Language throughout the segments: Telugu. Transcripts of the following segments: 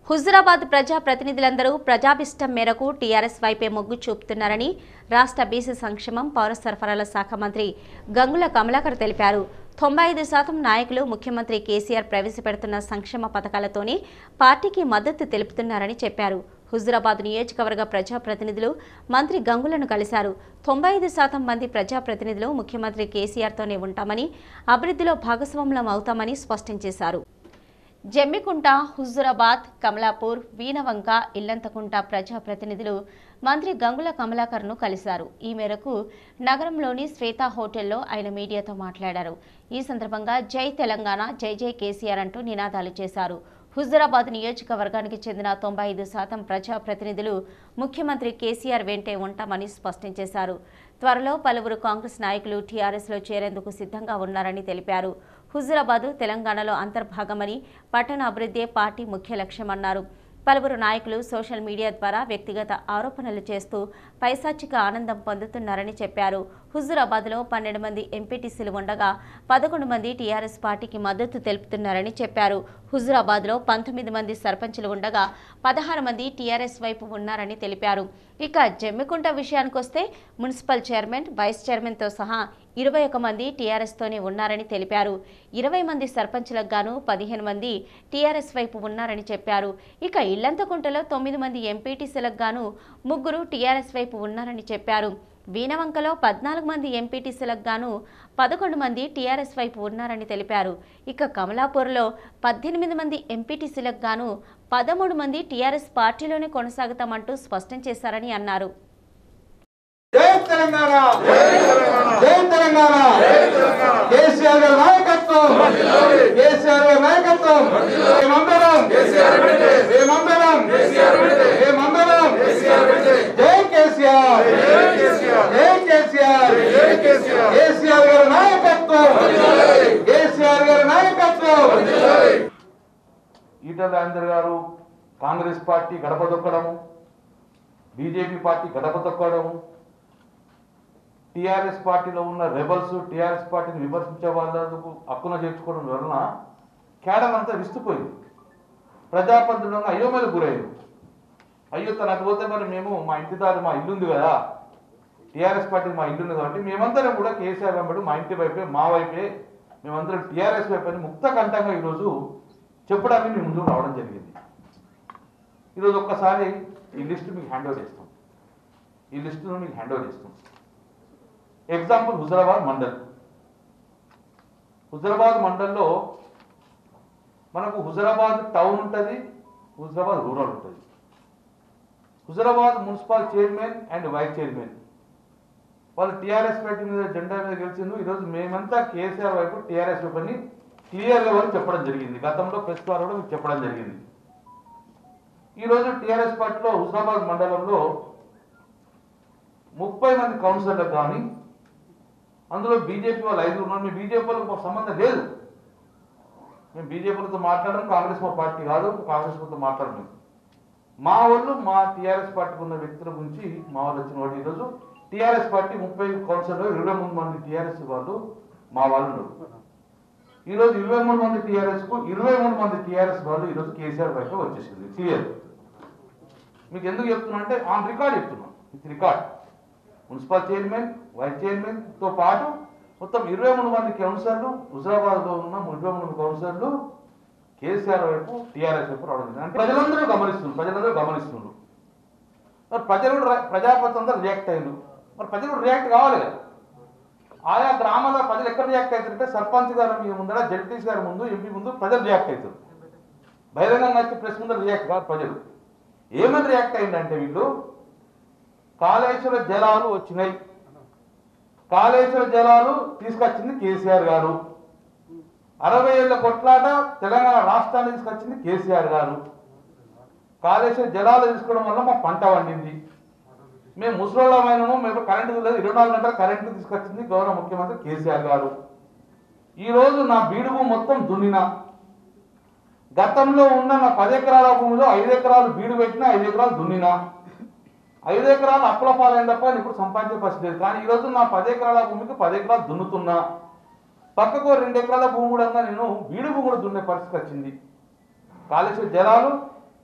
హుజురాబాద్ ప్రజా ప్రతినిధులందరూ ప్రజాభిష్టం మేరకు టీఆర్ఎస్ వైపే మొగ్గు చూపుతున్నారని రాష్ట్ర బీసీ సంక్షేమం పౌర సరఫరాల శాఖ మంత్రి గంగుల కమలాకర్ తెలిపారు. 95% నాయకులు ముఖ్యమంత్రి కేసీఆర్ ప్రవేశపెడుతున్న సంక్షేమ పథకాలతోనే పార్టీకి మద్దతు తెలుపుతున్నారని చెప్పారు. హుజురాబాద్ నియోజకవర్గ ప్రజాప్రతినిధులు మంత్రి గంగులను కలిశారు. 95% మంది ప్రజాప్రతినిధులు ముఖ్యమంత్రి కేసీఆర్తోనే ఉంటామని, అభివృద్ధిలో భాగస్వాములం అవుతామని స్పష్టం చేశారు. జమ్మికుంట, హుజురాబాద్, కమలాపూర్, వీణవంక, ఇల్లంతకుంట ప్రజాప్రతినిధులు మంత్రి గంగుల కమలాకర్ను కలిశారు. ఈ మేరకు నగరంలోని శ్వేత హోటల్లో ఆయన మీడియాతో మాట్లాడారు. ఈ సందర్భంగా జై తెలంగాణ, జై జై కేసీఆర్ అంటూ నినాదాలు చేశారు. హుజురాబాద్ నియోజకవర్గానికి చెందిన 95% ప్రజాప్రతినిధులు ముఖ్యమంత్రి కేసీఆర్ వెంటే ఉంటామని స్పష్టం చేశారు. త్వరలో పలువురు కాంగ్రెస్ నాయకులు టీఆర్ఎస్లో చేరేందుకు సిద్ధంగా ఉన్నారని తెలిపారు. హుజురాబాద్ తెలంగాణలో అంతర్భాగమని, పట్టణ అభివృద్ధే పార్టీ ముఖ్య లక్ష్యమన్నారు. పలువురు నాయకులు సోషల్ మీడియా ద్వారా వ్యక్తిగత ఆరోపణలు చేస్తూ పైశాచిక ఆనందం పొందుతున్నారని చెప్పారు. హుజురాబాద్లో 12 మంది ఎంపీటీసీలు ఉండగా 11 మంది టీఆర్ఎస్ పార్టీకి మద్దతు తెలుపుతున్నారని చెప్పారు. హుజురాబాద్లో 19 మంది సర్పంచులు ఉండగా 16 మంది టీఆర్ఎస్ వైపు ఉన్నారని తెలిపారు. ఇక జమ్మికుంట విషయానికొస్తే మున్సిపల్ చైర్మన్, వైస్ చైర్మన్తో సహా 21 మంది టీఆర్ఎస్తోనే ఉన్నారని తెలిపారు. 20 మంది సర్పంచులకు గాను 15 మంది టీఆర్ఎస్ వైపు ఉన్నారని చెప్పారు. ఇక ఇల్లంతకుంటలో 9 మంది ఎంపీటీసీలకు గాను 3 టీఆర్ఎస్ వైపు ఉన్నారని చెప్పారు. వీణవంకలో 14 మంది ఎంపీటీసీలకు గాను 11 మంది టీఆర్ఎస్ వైపు ఉన్నారని తెలిపారు. ఇక కమలాపూర్లో 18 మంది ఎంపీటీసీలకు గాను 13 మంది టీఆర్ఎస్ పార్టీలోనే కొనసాగుతామంటూ స్పష్టం చేశారని అన్నారు. జై తెలంగాణ, జై తెలంగాణ, కేసీఆర్ గారి నాయకత్వం, కేసీఆర్ గారి నాయకత్వం, మేమందరం జై కేసీఆర్, జై కేసీఆర్, కేసీఆర్ గారి నాయకత్వం, కేసీఆర్ గారి నాయకత్వం. ఈటల రాజేందర్ గారు కాంగ్రెస్ పార్టీ గడప తొక్కడము, బీజేపీ పార్టీ గడప తొక్కడము, టీఆర్ఎస్ పార్టీలో ఉన్న రెబల్స్ టీఆర్ఎస్ పార్టీని విమర్శించే వాళ్ళకు హక్కున చేర్చుకోవడం వలన కేడర్ అంతా విస్తుపోయింది. ప్రజాప్రతినిధులంగా అయోమయకు గురైంది. అయ్యో తనకు పోతే మరి మేము మా ఇంటి దారి మా ఇల్లుంది కదా, టీఆర్ఎస్ పార్టీ మా ఇల్లుంది కాబట్టి మేమందరం కూడా కేసీఆర్ వెంబడి మా ఇంటి వైపే, మా వైపే, మేమందరం టీఆర్ఎస్ వైపు అని ముక్త కంఠంగా ఈరోజు చెప్పడానికి మేము ముందుకు రావడం జరిగింది. ఈరోజు ఒక్కసారి ఈ లిస్టు మీకు హ్యాండ్ ఓవర్ చేస్తాం. ఈ లిస్టును మీకు హ్యాండ్ ఓవర్ చేస్తాం. ఎగ్జాంపుల్ హుజురాబాద్ మండల్. హుజురాబాద్ మండల్లో మనకు హుజురాబాద్ టౌన్ ఉంటుంది, హుజురాబాద్ రూరల్ ఉంటుంది. Huzurabad municipal chairman and vice chairman వాళ్ళు టీఆర్ఎస్ పార్టీ మీద జెండా మీద గెలిచిండ్రు. ఈరోజు మేమంతా కేసీఆర్ వైపు టీఆర్ఎస్ వైపు అని క్లియర్గా వాళ్ళు చెప్పడం జరిగింది. గతంలో ప్రెస్ ద్వారా కూడా మీకు చెప్పడం జరిగింది. ఈరోజు టీఆర్ఎస్ పార్టీలో హుజురాబాద్ మండలంలో 30 మంది కౌన్సిలర్లకు కానీ, అందులో బీజేపీ వాళ్ళు 5 ఉన్నారు. మేము బీజేపీ వాళ్ళకి సంబంధం లేదు. మేము బీజేపీలతో మాట్లాడడం, కాంగ్రెస్ మా పార్టీ కాదు, కాంగ్రెస్ వాళ్ళతో మాట్లాడడం. మా వాళ్ళు మా టీఆర్ఎస్ పార్టీకి ఉన్న వ్యక్తుల గురించి మా వాళ్ళు వచ్చిన వాడు. ఈరోజు టీఆర్ఎస్ పార్టీ 30 కౌన్సిలర్లు 23 మంది టీఆర్ఎస్ వాళ్ళు మా వాళ్ళు ఉన్నారు. ఈరోజు 23 మంది టీఆర్ఎస్కు 23 మంది టీఆర్ఎస్ వాళ్ళు ఈరోజు కేసీఆర్ వైపు వచ్చేసింది. క్లియర్. మీకు ఎందుకు చెప్తున్నా అంటే ఆన్ రికార్డ్ చెప్తున్నాం. With record municipal chairman, vice చైర్మన్తో పాటు మొత్తం 23 మంది కౌన్సిలర్లు, హుజురాబాద్లో ఉన్న 23 మంది కౌన్సిలర్లు కేసీఆర్ వైపు టీఆర్ఎస్ వైపు రావడం జరిగింది. అంటే ప్రజలందరూ గమనిస్తున్నారు. మరి ప్రజలు ప్రజాప్రతినిధులు రియాక్ట్ అయ్యారు. మరి ప్రజలు రియాక్ట్ కావాలి కదా. ఆయా గ్రామాల ప్రజలు ఎక్కడ రియాక్ట్ అవుతారంటే సర్పంచ్ గారి ముందర, జడ్పీటీసీ గారి ముందు, ఎంపీ ముందు ప్రజలు రియాక్ట్ అవుతారు. బహిరంగంగా వచ్చి ప్రెస్ ముందర రియాక్ట్ కాదు ప్రజలు. ఏమని రియాక్ట్ అయిందంటే వీళ్ళు కాళేశ్వర జలాలు వచ్చినాయి, కాళేశ్వర జలాలు తీసుకొచ్చింది కేసీఆర్ గారు, 60 ఏళ్ల కొట్లాట తెలంగాణ రాష్ట్రాన్ని తీసుకొచ్చింది కేసీఆర్ గారు, కాళేశ్వర జలాలు తీసుకోవడం వల్ల మా పంట వండింది, మేము ముసలోళ్ళమైనము, మేము కరెంటు లేదు, 24 గంటల కరెంటు తీసుకొచ్చింది గౌరవ ముఖ్యమంత్రి కేసీఆర్ గారు. ఈరోజు నా బీడుగు మొత్తం దున్నినా, గతంలో ఉన్న నా 10 ఎకరాల భూమిలో 5 ఎకరాలు బీడు పెట్టినా, 5 ఎకరాలు దున్నినా, 5 ఎకరాలు అప్పుల పాలైన తప్ప ఇప్పుడు సంపాదించే పరిస్థితి లేదు. కానీ ఈరోజు నా 10 ఎకరాల భూమికి 10 ఎకరాలు దున్నుతున్నా, పక్కకు 2 ఎకరాల భూమి కూడా నేను బీడు భూమి కూడా దున్నే పరిస్థితి వచ్చింది. కాళేశ్వర జలాలు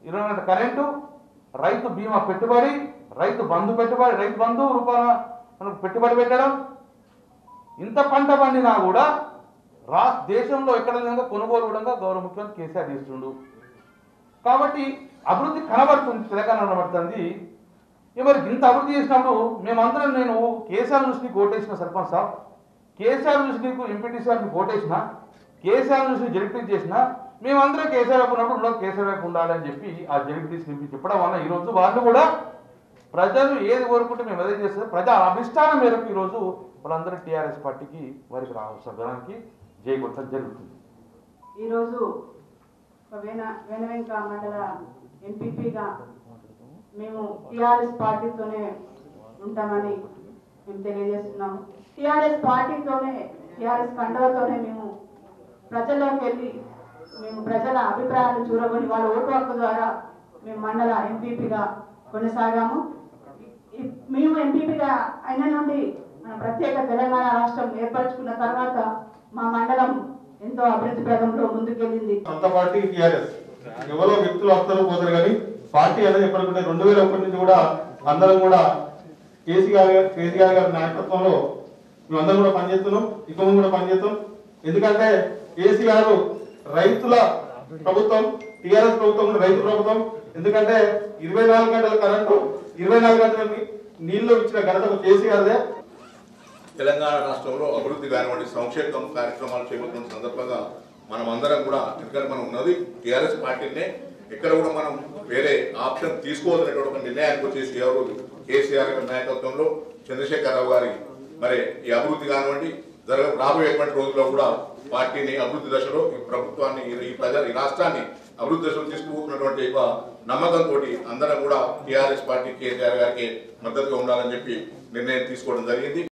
20 గంటల కరెంటు, రైతు బీమా పెట్టుబడి, రైతు బంధు పెట్టుబడి, రైతు బంధు రూపాయల మనకు పెట్టుబడి పెట్టడం. ఇంత పంట పండినా కూడా దేశంలో ఎక్కడ విధంగా కొనుగోలు కూడా గౌరవ ముఖ్యమంత్రి కేసీఆర్ చేస్తుండు. కాబట్టి అభివృద్ధి కనబడుతుంది, తెలంగాణ కనబడుతుంది. మరి ఇంత అభివృద్ధి చేసినప్పుడు మేమందరం, నేను కేసీఆర్ నుంచి నీకు ఓటేసిన సర్పంచ్ సాబ్, కేసీఆర్ నుంచి నీకు ఎంపీటీసీ నీకు ఓటేసిన, కేసీఆర్ నుంచి జడ్పీ చేసిన, మేమందరం కేసీఆర్ వైపు ఉన్నప్పుడు కేసీఆర్ వైపు ఉండాలని చెప్పి ఆ జడ్పీటీసీ నింపి చెప్పడం వల్ల ఈరోజు వాళ్ళు కూడా ప్రజలు ఏది కోరుకుంటే మేము అదే చేస్తారు, ప్రజా అభిష్టానం మేరకు ఈరోజు వాళ్ళందరూ టీఆర్ఎస్ పార్టీకి వారికి రావడానికి జయకొట్టడం జరుగుతుంది. ఈరోజు వెనవెంక మండల ఎంపీపీగా మేము టీఆర్ఎస్ పార్టీతోనే ఉంటామని మేము తెలియజేస్తున్నాము. టీఆర్ఎస్ పార్టీతోనే, టీఆర్ఎస్ కండవతోనే మేము ప్రజల్లోకి వెళ్ళి మేము ప్రజల అభిప్రాయాలు చూరగొని వాళ్ళ ఓటు హక్కు ద్వారా మేము మండల ఎంపీపీగా కొనసాగాము. మేము ఎంపీపీగా అయిన నుండి మన ప్రత్యేక తెలంగాణ రాష్ట్రం ఏర్పరచుకున్న తర్వాత మా మండలం ఎంతో అభివృద్ధి పథంలో ముందుకెళ్ళింది. సొంత పార్టీ టీఆర్ఎస్, ఎవరో వ్యక్తులు వస్తారు పోతారు కానీ పార్టీ అనేది ఎప్పటికంటే 2001 నుంచి కూడా అందరం కూడా కేసీఆర్ గారి నాయకత్వంలో మేమందరం కూడా పనిచేస్తున్నాం, ఇక కూడా పనిచేస్తాం. ఎందుకంటే కేసీఆర్ రైతుల ప్రభుత్వం, టీఆర్ఎస్ ప్రభుత్వం రైతు ప్రభుత్వం. ఎందుకంటే 24 గంటల కరెంటు, 24 గంటల నీళ్లు ఇచ్చిన ఘనత కేసీఆర్దే. తెలంగాణ రాష్ట్రంలో అభివృద్ధి కానివ్వండి, సంక్షేమ కార్యక్రమాలు చేపట్టిన సందర్భంగా మనం అందరం కూడా, ఎందుకంటే మనం ఉన్నది టీఆర్ఎస్ పార్టీనే, ఎక్కడ కూడా మనం వేరే ఆప్షన్ తీసుకోవాలనేటువంటి ఒక నిర్ణయానికి వచ్చేసి కేసీఆర్ గారి నాయకత్వంలో చంద్రశేఖరరావు గారి మరి ఈ అభివృద్ధి కానివ్వండి రాబోయేటువంటి రోజుల్లో కూడా పార్టీని అభివృద్ధి దశలో, ఈ ప్రభుత్వాన్ని, ఈ రాష్ట్రాన్ని అభివృద్ధి దశలో తీసుకుపోతున్నటువంటి నమ్మకంతో అందరం కూడా టీఆర్ఎస్ పార్టీ కేసీఆర్ గారికి మద్దతుగా ఉండాలని చెప్పి నిర్ణయం తీసుకోవడం జరిగింది.